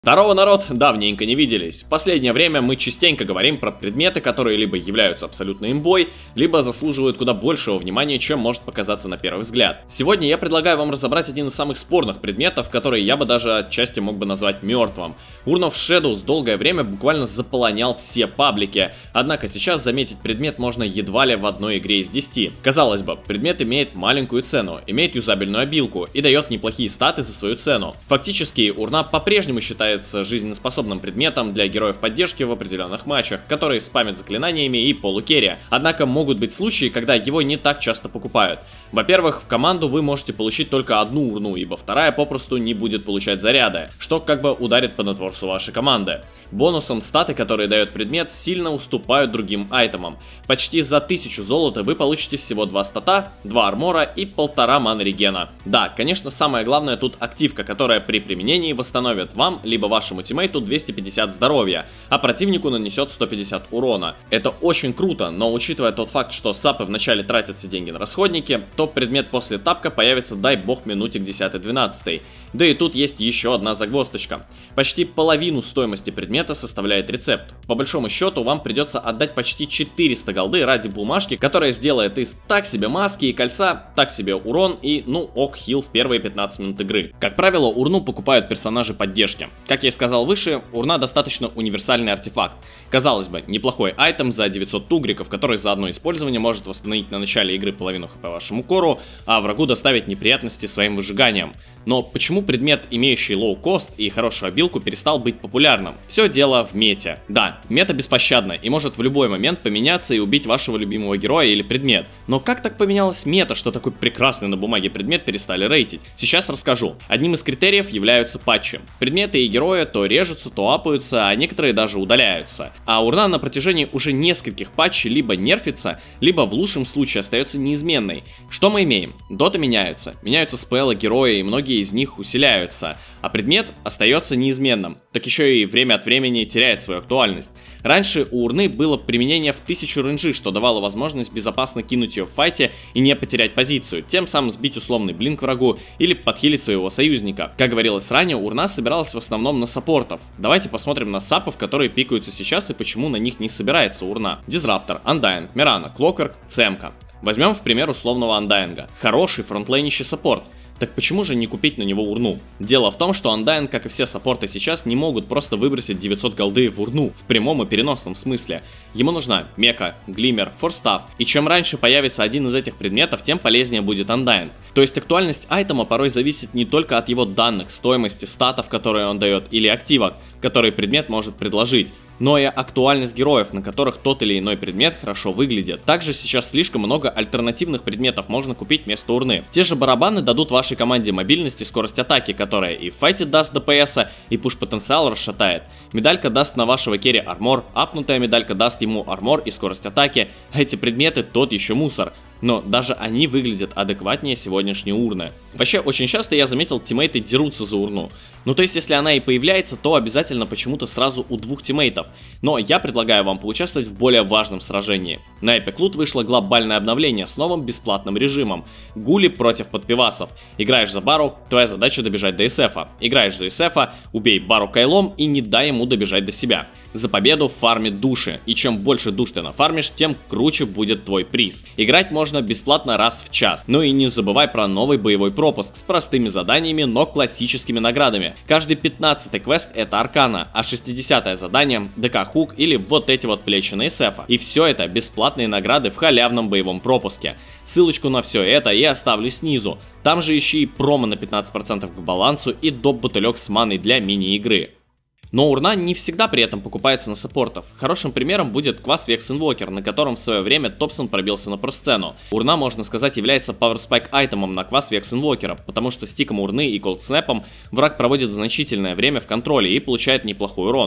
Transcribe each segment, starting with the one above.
Здорово, народ! Давненько не виделись. В последнее время мы частенько говорим про предметы, которые либо являются абсолютно имбой, либо заслуживают куда большего внимания, чем может показаться на первый взгляд. Сегодня я предлагаю вам разобрать один из самых спорных предметов, который я бы даже отчасти мог бы назвать мертвым. Urn of Shadows долгое время буквально заполонял все паблики, однако сейчас заметить предмет можно едва ли в одной игре из 10. Казалось бы, предмет имеет маленькую цену, имеет юзабельную обилку и дает неплохие статы за свою цену. Фактически, урна по-прежнему считается жизнеспособным предметом для героев поддержки в определенных матчах, которые спамят заклинаниями и полукерри. Однако могут быть случаи, когда его не так часто покупают. Во-первых, в команду вы можете получить только одну урну, ибо вторая попросту не будет получать заряды, что как бы ударит по нетворсу вашей команды. Бонусом статы, которые дает предмет, сильно уступают другим айтемам. Почти за 1000 золота вы получите всего 2 стата, 2 армора и 1,5 маны регена. Да, конечно, самое главное тут активка, которая при применении восстановит вам, либо вашему тиммейту 250 здоровья, а противнику нанесет 150 урона. Это очень круто, но учитывая тот факт, что сапы вначале тратят все деньги на расходники, то предмет после тапка появится, дай бог, минутик 10-12. Да и тут есть еще одна загвоздочка. Почти половину стоимости предмета составляет рецепт. По большому счету вам придется отдать почти 400 голды ради бумажки, которая сделает из так себе маски и кольца, так себе урон и ок хил в первые 15 минут игры. Как правило, урну покупают персонажи поддержки. Как я и сказал выше, урна достаточно универсальный артефакт. Казалось бы, неплохой айтем за 900 тугриков, который за одно использование может восстановить на начале игры половину хп вашему кору, а врагу доставить неприятности своим выжиганием. Но почему предмет, имеющий лоу-кост и хорошую обилку, перестал быть популярным? Все дело в мете. Да, мета беспощадна и может в любой момент поменяться и убить вашего любимого героя или предмет. Но как так поменялась мета, что такой прекрасный на бумаге предмет перестали рейтить? Сейчас расскажу. Одним из критериев являются патчи. Предметы и герои то режутся, то апаются, а некоторые даже удаляются. А урна на протяжении уже нескольких патчей либо нерфится, либо в лучшем случае остается неизменной. Что мы имеем? Доты меняются спеллы, герои, и многие из них усиляются, а предмет остается неизменным, так еще и время от времени теряет свою актуальность. Раньше у урны было применение в 1000 рейнджи, что давало возможность безопасно кинуть ее в файте и не потерять позицию, тем самым сбить условный блинк врагу или подхилить своего союзника. Как говорилось ранее, урна собиралась в основном на саппортов. Давайте посмотрим на сапов, которые пикаются сейчас и почему на них не собирается урна. Дизраптор, Undying, Мирана, Клокерк, Цемка. Возьмем в пример условного Undying. Хороший фронтлейнищий саппорт. Так почему же не купить на него урну? Дело в том, что Undying, как и все саппорты сейчас, не могут просто выбросить 900 голды в урну, в прямом и переносном смысле. Ему нужна мека, глиммер, форстав, и чем раньше появится один из этих предметов, тем полезнее будет Undying. То есть актуальность айтема порой зависит не только от его данных, стоимости, статов, которые он дает, или активок, которые предмет может предложить, но и актуальность героев, на которых тот или иной предмет хорошо выглядит. Также сейчас слишком много альтернативных предметов можно купить вместо урны. Те же барабаны дадут вашей команде мобильность и скорость атаки, которая и в файте даст ДПС, и пуш-потенциал расшатает. Медалька даст на вашего керри армор, апнутая медалька даст ему армор и скорость атаки, а эти предметы тот еще мусор. Но даже они выглядят адекватнее сегодняшней урны. Вообще, очень часто я заметил, тиммейты дерутся за урну. Ну то есть, если она и появляется, то обязательно почему-то сразу у двух тиммейтов. Но я предлагаю вам поучаствовать в более важном сражении. На Epic Loot вышло глобальное обновление с новым бесплатным режимом. Гули против подпивасов. Играешь за Бару, твоя задача добежать до СФа. Играешь за СФа, убей Бару кайлом и не дай ему добежать до себя. За победу фармит души, и чем больше душ ты нафармишь, тем круче будет твой приз. Играть можно бесплатно раз в час. Ну и не забывай про новый боевой пропуск с простыми заданиями, но классическими наградами. Каждый 15-й квест это Аркана, а 60-е задание ДК Хук или вот эти вот плечи на СФа. И все это бесплатные награды в халявном боевом пропуске. Ссылочку на все это я оставлю снизу. Там же ищи промо на 15% к балансу и доп-бутылек с маной для мини-игры. Но урна не всегда при этом покупается на саппортов. Хорошим примером будет Quas Vex Invoker, на котором в свое время Топсон пробился на про-сцену. Урна, можно сказать, является Power Spike айтемом на Quas Vex Invoker, потому что стиком урны и Cold Snap'ом враг проводит значительное время в контроле и получает неплохой урон.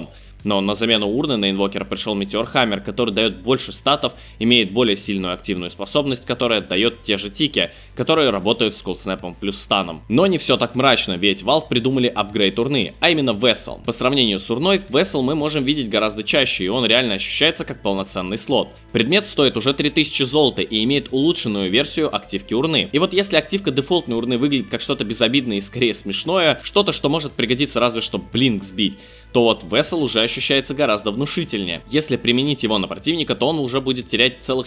Но на замену урны на инвокера пришел Метеор Хаммер, который дает больше статов, имеет более сильную активную способность, которая дает те же тики, которые работают с колдснэпом плюс станом. Но не все так мрачно, ведь Valve придумали апгрейд урны, а именно Vessel. По сравнению с урной, Vessel мы можем видеть гораздо чаще, и он реально ощущается как полноценный слот. Предмет стоит уже 3000 золота и имеет улучшенную версию активки урны. И вот если активка дефолтной урны выглядит как что-то безобидное и скорее смешное, что-то, что может пригодиться разве что блинк сбить, то вот Vessel уже ощущается гораздо внушительнее. Если применить его на противника, то он уже будет терять целых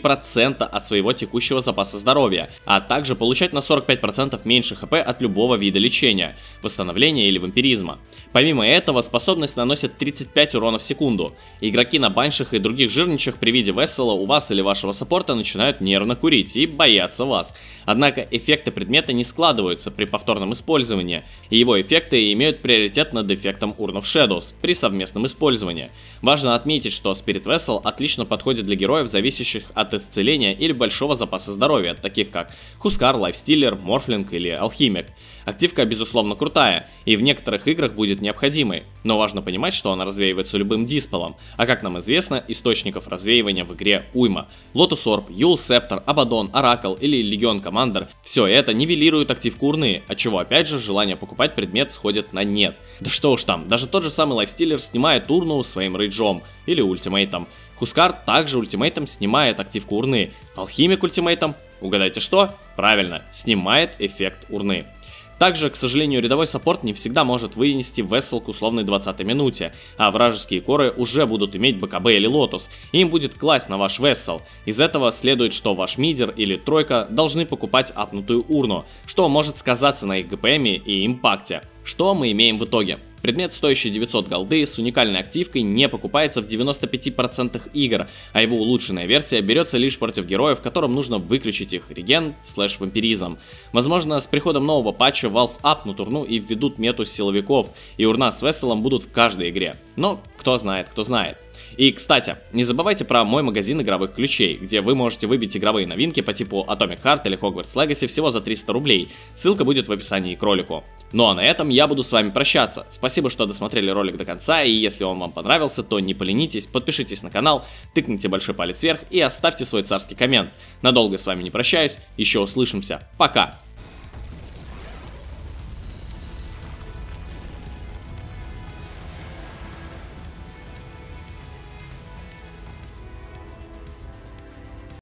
4% от своего текущего запаса здоровья, а также получать на 45% меньше хп от любого вида лечения, восстановления или вампиризма. Помимо этого, способность наносит 35 урона в секунду. Игроки на баншах и других жирничах при виде Vessel у вас или вашего саппорта начинают нервно курить и бояться вас. Однако эффекты предмета не складываются при повторном использовании, и его эффекты имеют приоритет над эффектом Urn of Shadows при совместном использовании. Важно отметить, что Spirit Vessel отлично подходит для героев, зависящих от исцеления или большого запаса здоровья, таких как Хускар, Лайфстиллер, Морфлинг или Алхимик. Активка безусловно крутая, и в некоторых играх будет необходимой, но важно понимать, что она развеивается любым диспелом, а как нам известно, источников развеивания в игре уйма. Lotus Orb, Юл Септор, Абадон, Оракл или Легион Командер — все это нивелирует активку урны, отчего опять же желание покупать предмет сходит на нет. Да что уж там, даже тот же самый Лайфстиллер снимает урну своим рейджом или ультимейтом. Хускар также ультимейтом снимает активку урны. Алхимик ультимейтом, угадайте что? Правильно, снимает эффект урны. Также, к сожалению, рядовой саппорт не всегда может вынести Vessel к условной 20-й минуте, а вражеские коры уже будут иметь БКБ или Лотус, и им будет класть на ваш Vessel. Из этого следует, что ваш мидер или тройка должны покупать апнутую урну, что может сказаться на их ГПМе и импакте. Что мы имеем в итоге? Предмет, стоящий 900 голды, с уникальной активкой, не покупается в 95% игр, а его улучшенная версия берется лишь против героев, которым нужно выключить их реген / вампиризм. Возможно, с приходом нового патча Valve апнут урну и введут мету силовиков, и урна с Vessel будут в каждой игре. Но кто знает, кто знает. И, кстати, не забывайте про мой магазин игровых ключей, где вы можете выбить игровые новинки по типу Atomic Heart или Hogwarts Legacy всего за 300 рублей. Ссылка будет в описании к ролику. Ну а на этом я буду с вами прощаться. Спасибо, что досмотрели ролик до конца, и если он вам понравился, то не поленитесь, подпишитесь на канал, тыкните большой палец вверх и оставьте свой царский коммент. Надолго с вами не прощаюсь, еще услышимся. Пока!